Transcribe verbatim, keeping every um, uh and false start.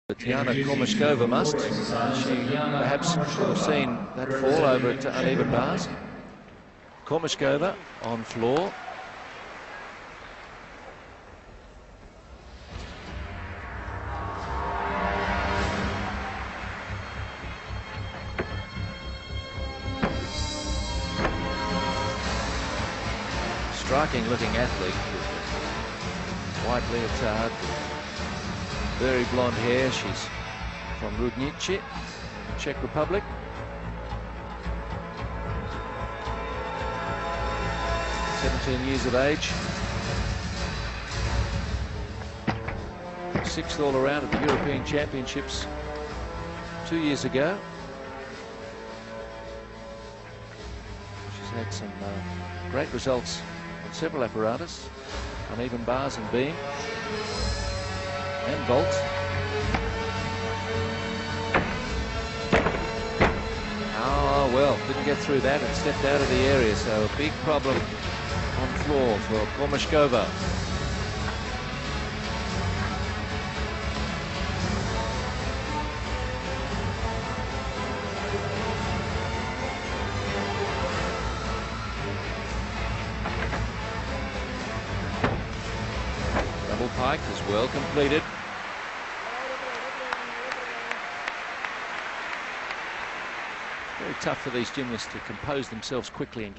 But Jana Komrskova must. She perhaps would have seen that fall over at uneven bars. Komrskova on floor. Striking looking athlete with a white leotard, very blonde hair. She's from Rudnice, Czech Republic. seventeen years of age. Sixth all around at the European Championships two years ago. She's had some uh, great results on several apparatus, uneven bars and beam and vault. Oh well, didn't get through that and stepped out of the area, so a big problem on floor for Komrskova. Double pike is well completed. Very tough for these gymnasts to compose themselves quickly and